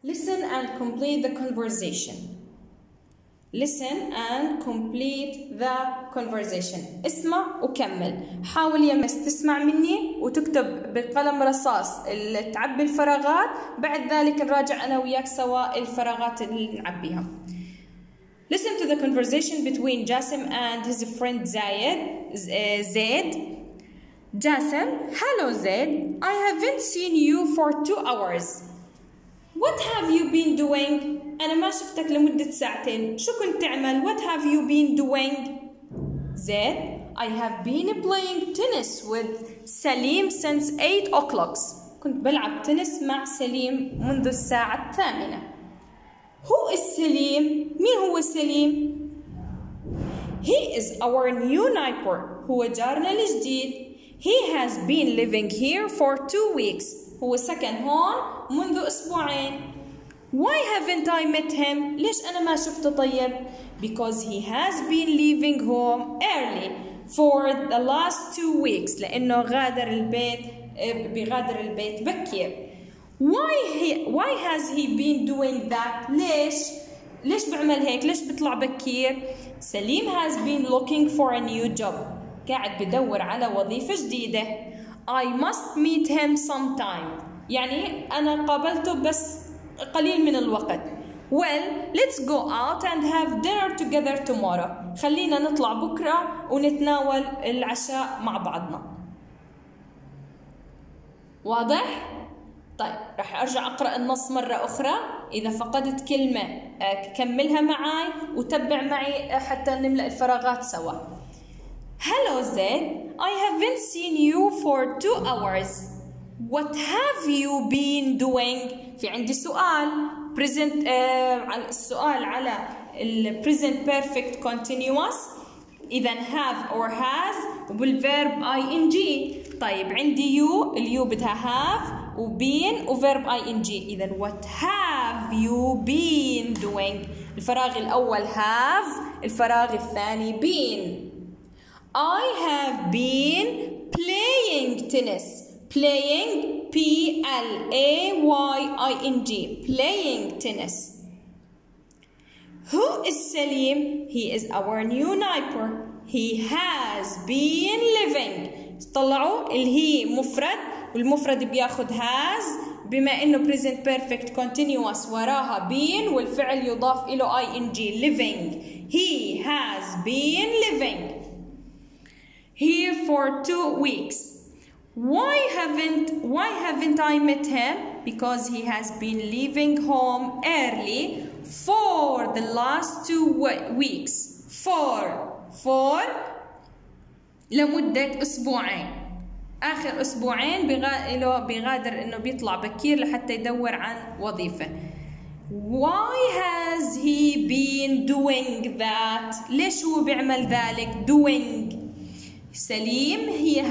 Listen and complete the conversation. Listen and complete the conversation. اسمع وكمل. حاول يا مس تسمع مني وتكتب بقلم رصاص اللي تعبي الفراغات، بعد ذلك نراجع أنا وياك سوا الفراغات اللي نعبيها. Listen to the conversation between Jassim and his friend Zaid. Jassim, hello Zaid. I haven't seen you for 2 hours. What have you been doing? أنا ما شفتك لمدة ساعتين. شو كنت تعمل? What have you been doing? Zaid, I have been playing tennis with Salim since 8 o'clock. كنت بلعب تنس مع سليم منذ الساعة 8. Who is سليم? مين هو سليم؟ He is our new neighbor. هو جارنا الجديد. He has been living here for 2 weeks. هو سكن هون منذ أسبوعين. Why haven't I met him? ليش أنا ما شفته طيب؟ Because he has been leaving home early for the last 2 weeks. لأنه بيغادر البيت بكير. Why has he been doing that? ليش بعمل هيك؟ ليش بيطلع بكير؟ سليم has been looking for a new job. قاعد بدور على وظيفة جديدة. I must meet him sometime. يعني أنا قابلته بس قليل من الوقت. Well, let's go out and have dinner together tomorrow. خلينا نطلع بكرة ونتناول العشاء مع بعضنا. واضح؟ طيب راح أرجع أقرأ النص مرة أخرى. إذا فقدت كلمة كملها معي وتبع معي حتى نملأ الفراغات سوا. Hello Zaid, I haven't seen you for 2 hours. What have you been doing? في عندي سؤال. Present السؤال على ال present perfect continuous. إذا have or has وبالverb ing. طيب عندي you، اليو بدها have وبين وverb ing. إذا what have you been doing؟ الفراغ الأول have، الفراغ الثاني been. I have been playing tennis. Playing P-L-A-Y-I-N-G. Playing tennis. Who is Salim? He is our new neighbor. He has been living. طلعوا الهي مفرد والمفرد بياخد has، بما انه present perfect continuous وراها been والفعل يضاف له ing. Living. He has been living here for 2 weeks. Why haven't I met him? Because he has been leaving home early for the last 2 weeks. For لمدة أسبوعين. آخر أسبوعين بيغادر إنه بيطلع بكير لحتى يدور عن وظيفة. Why has he been doing that? ليش هو بيعمل ذلك؟ Doing. سليم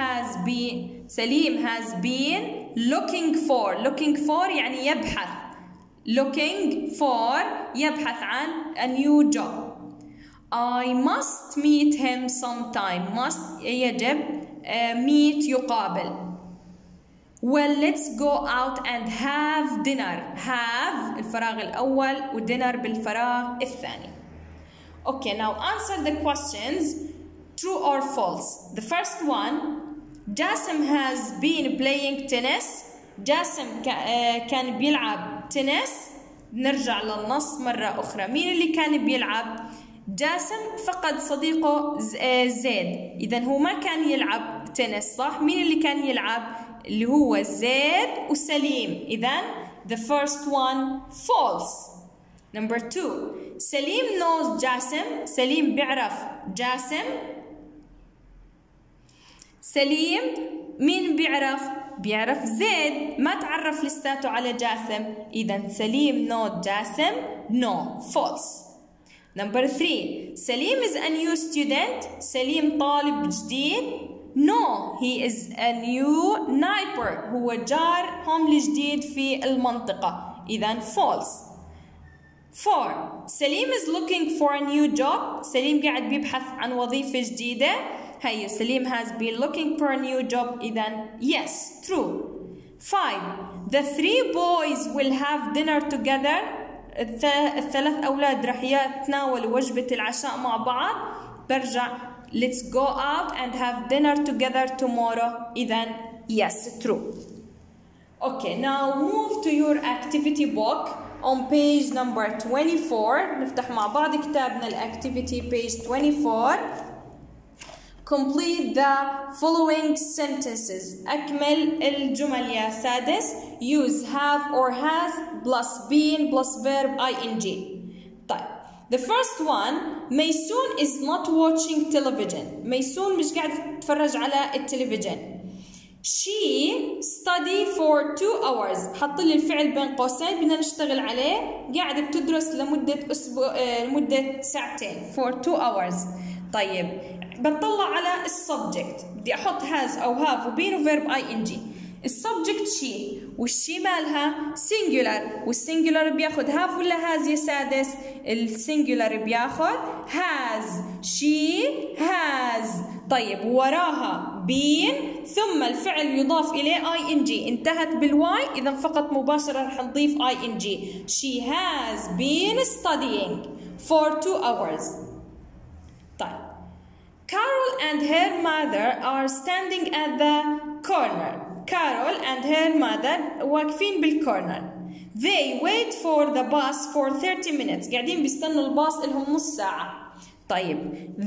has been looking for يعني يبحث. Looking for يبحث عن a new job. I must meet him sometime. Must يجب meet يقابل. Well, let's go out and have dinner. Have الفراغ الأول و dinner بالفراغ الثاني. Okay, now answer the questions. True or false? The first one, Jassim has been playing tennis. Jassim كان بيلعب تنس. نرجع للنص مرة أخرى. مين اللي كان بيلعب؟ جاسم فقد صديقه زيد. إذا هو ما كان يلعب تنس، صح؟ مين اللي كان يلعب؟ اللي هو زيد وسليم. إذا the first one false. Number 2, سليم knows جاسم. سليم بيعرف جاسم. سليم مين بيعرف؟ بيعرف زيد، ما تعرف لساته على جاسم. إذا سليم knows جاسم. No, false. Number 3, سليم is a new student. سليم طالب جديد. No, he is a new neighbor. هو جار هم الجديد في المنطقة. إذا false. 4, سليم is looking for a new job. سليم قاعد بيبحث عن وظيفة جديدة. هيا سليم has been looking for a new job. إذا yes, true. 5, The 3 boys will have dinner together. الثلاث أولاد رح يتناولوا وجبة العشاء مع بعض. برجع let's go out and have dinner together tomorrow. إذن yes, true. Okay, now move to your activity book on page number 24. نفتح مع بعض كتابنا الactivity page 24. Complete the following sentences. أكمل الجمل يا سادس. Use have or has plus been plus verb ing. طيب. The first one, ميسون is not watching television. ميسون مش قاعدة تتفرج على التلفزيون. She study for 2 hours. حط لي الفعل بين قوسين بدنا نشتغل عليه. قاعدة بتدرس لمدة ساعتين for 2 hours. طيب بطلع على السبجكت. بدي أحط has أو have وبين وفيرب ing. السبجكت شي والشي مالها singular والسنجولار بياخد have ولا has يا سادس؟ السنجولار بياخد has. she has. طيب وراها been ثم الفعل يضاف إليه ing. انتهت بالواي إذا فقط مباشرة رح نضيف ing. She has been studying for 2 hours. طيب Carol and her mother are standing at the corner. Carol and her mother واقفين بالكورنر. They wait for the bus for 30 minutes. قاعدين بيستنوا الباص لهم نص ساعة. طيب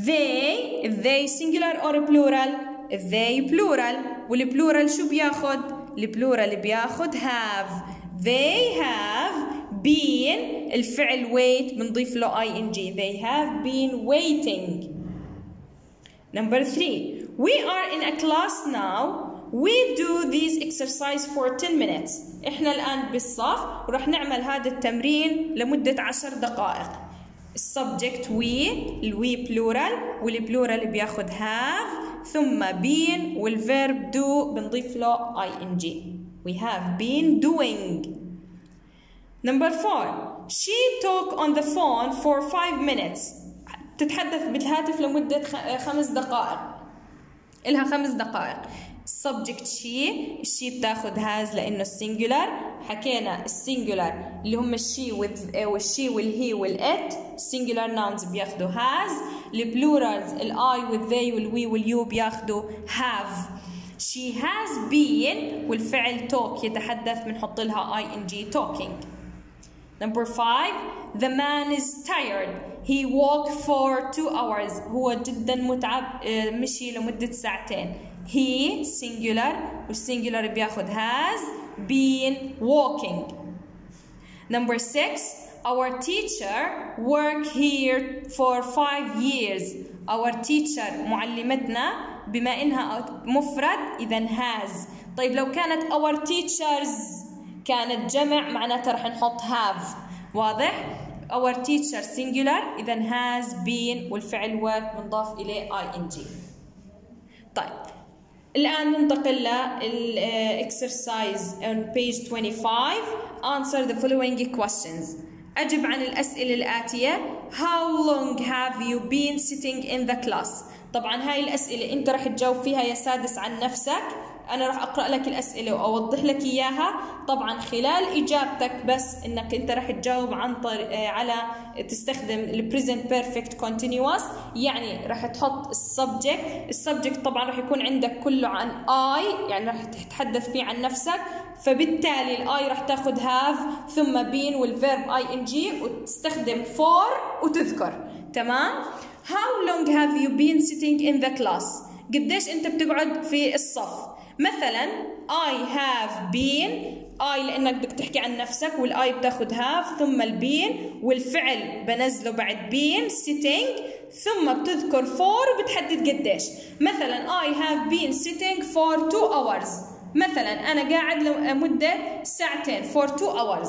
they singular or plural؟ they plural. والبلورال شو بياخد؟ البلورال بياخد have. They have been الفعل wait بنضيف له ing. They have been waiting. Number 3. We are in a class now. We do this exercise for 10 minutes. إحنا الآن بالصف ورح نعمل هذا التمرين لمدة 10 دقائق. السبجكت we plural والبلورال بياخد have ثم been والverb do بنضيف له ing. We have been doing. Number 4. She talked on the phone for 5 minutes. تتحدث بالهاتف لمدة 5 دقائق. إلها 5 دقائق. subject she بتاخد has لأنه السنجولار. حكينا السنجولار اللي هم الشي والشي والهي والات. singular nouns بياخدوا has. البلورالز الI والthey والwe واليو بياخدوا have. she has been والفعل talk يتحدث بنحط لها ing talking. Number 5. The man is tired. He walked for 2 hours. هو جدا متعب. مشي لمدة ساعتين. He singular والsingular بياخد has been walking. Number 6. Our teacher worked here for 5 years. Our teacher معلمتنا بما إنها مفرد إذا has. طيب لو كانت our teachers كانت جمع معناتها رح نحط have. واضح؟ our teacher singular إذا has been والفعل work بنضاف إليه ing. طيب الآن ننتقل لل exercise on page 25. Answer the following questions. أجب عن الأسئلة الآتية. How long have you been sitting in the class؟ طبعا هاي الأسئلة أنت رح تجاوب فيها يا سادس عن نفسك. أنا راح أقرأ لك الأسئلة وأوضح لك إياها. طبعا خلال إجابتك بس إنك أنت راح تجاوب عن على تستخدم ال present perfect continuous. يعني راح تحط السبجكت طبعا راح يكون عندك كله عن I يعني راح تتحدث فيه عن نفسك. فبالتالي الآي راح تاخذ have ثم been والverb ing وتستخدم for وتذكر. تمام؟ How long have you been sitting in the class؟ قديش أنت بتقعد في الصف؟ مثلا I have been I لأنك بدك تحكي عن نفسك والI بتاخد have ثم البين والفعل بنزله بعد been sitting ثم بتذكر for وبتحدد قديش. مثلا I have been sitting for 2 hours. مثلا أنا قاعد لمدة ساعتين for 2 hours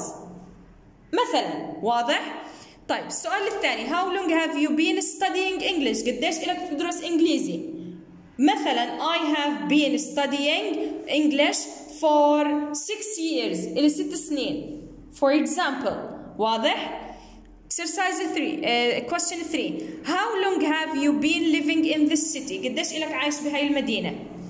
مثلا. واضح؟ طيب السؤال الثاني How long have you been studying English؟ قديش إلك تدرس إنجليزي؟ مثلا I have been studying English for 6 years إلى 6 سنين. For example. واضح؟ Exercise 3 question 3 How long have you been living in this city؟ قديش إلك عايش بهاي المدينة؟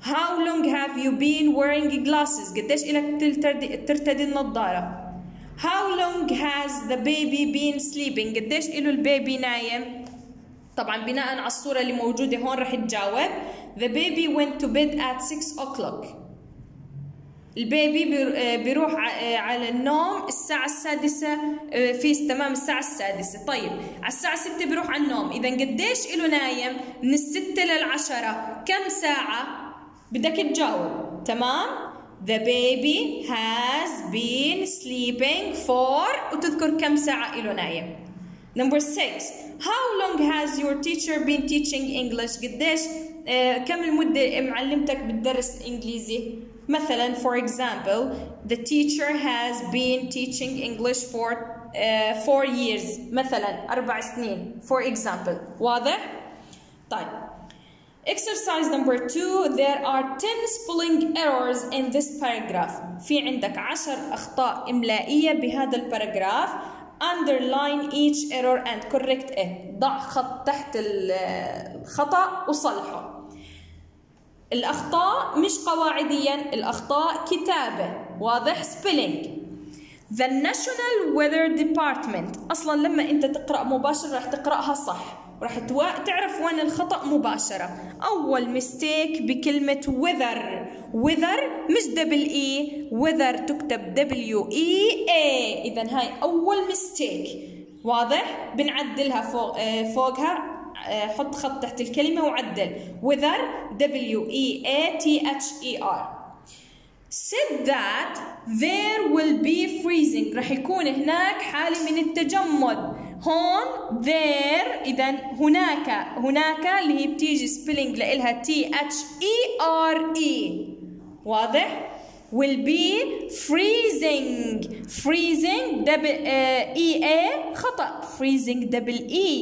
How long have you been wearing glasses؟ قديش إلك ترتدي النظارة؟ How long has the baby been sleeping؟ قديش إله البيبي نايم؟ طبعا بناء على الصورة اللي موجودة هون رح تجاوب. The baby went to bed at 6 o'clock. البيبي بيروح على النوم الساعة 6 في تمام الساعة 6. طيب على الساعة 6 بيروح على النوم، إذا قديش إله نايم؟ من 6 ل10 كم ساعة؟ بدك تجاوب. تمام؟ The baby has been sleeping for وتذكر كم ساعة إله نايم. Number 6. How long has your teacher been teaching English؟ قديش كم المدة معلمتك بالدرس الإنجليزي؟ مثلا for example the teacher has been teaching English for 4 years، مثلا 4 سنين for example. واضح؟ طيب exercise number 2. There are 10 spelling errors in this paragraph. في عندك 10 أخطاء إملائية بهذا الباراجراف. Underline each error and correct it. ضع خط تحت الخطأ وصلحه. الأخطاء مش قواعديا، الأخطاء كتابة. واضح؟ spelling. The National Weather Department. أصلا لما أنت تقرأ مباشرة رح تقرأها صح، ورح تعرف وين الخطأ مباشرة. أول mistake بكلمة weather مش double weather تكتب WEA. إذا هاي أول mistake. واضح؟ بنعدلها فوقها. حط خط تحت الكلمة وعدل weather WEATHER. said that there will be freezing. رح يكون هناك حالة من التجمد. هون there إذا هناك اللي هي بتيجي spelling لإلها THERE. واضح؟ will be freezing double EA خطأ. freezing double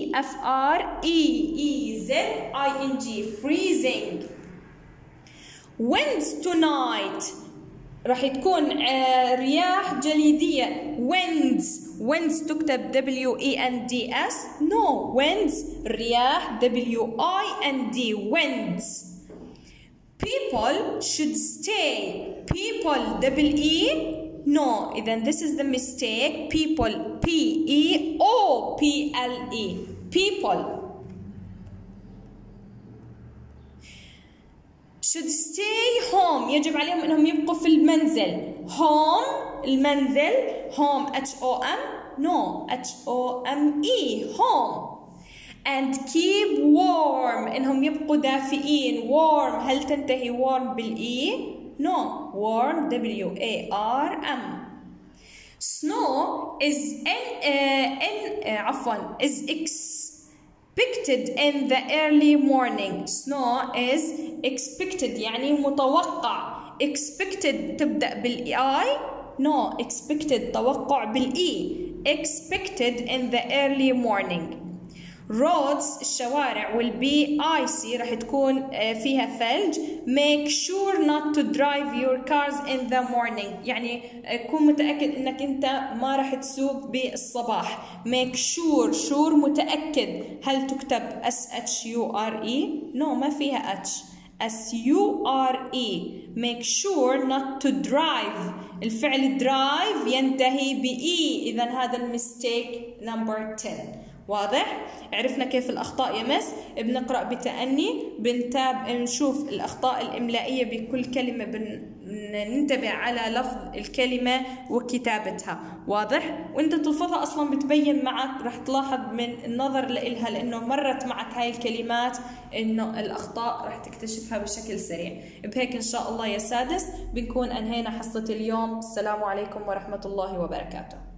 FREEZING freezing. winds tonight راح تكون رياح جليدية. winds تكتب WENDS. no winds رياح WIND winds. people should stay. people double E. no إذا this is the mistake. people PEOPLE people should stay home. يجب عليهم انهم يبقوا في المنزل. home المنزل home HOM no HOME home. and keep warm انهم يبقوا دافئين. warm هل تنتهي warm بالإي؟ no warm WARM. snow is expected in the early morning. snow is expected يعني متوقع. expected تبدأ بالI no expected توقع بالإي. expected in the early morning. roads الشوارع will be icy راح تكون فيها ثلج. make sure not to drive your cars in the morning يعني كون متأكد انك انت ما راح تسوق بالصباح. make sure متأكد. هل تكتب SHURE؟ no ما فيها H. SURE. make sure not to drive. الفعل drive ينتهي بE. إذا هذا المستيك number 10. واضح؟ عرفنا كيف الأخطاء يا مس؟ بنقرأ بتأني، نشوف الأخطاء الإملائية بكل كلمة، ننتبه على لفظ الكلمة وكتابتها. واضح؟ وانت تلفظها أصلا بتبين معك، رح تلاحظ من النظر لإلها لأنه مرت معك هاي الكلمات إنه الأخطاء رح تكتشفها بشكل سريع. بهيك إن شاء الله يا سادس بنكون أنهينا حصة اليوم. السلام عليكم ورحمة الله وبركاته.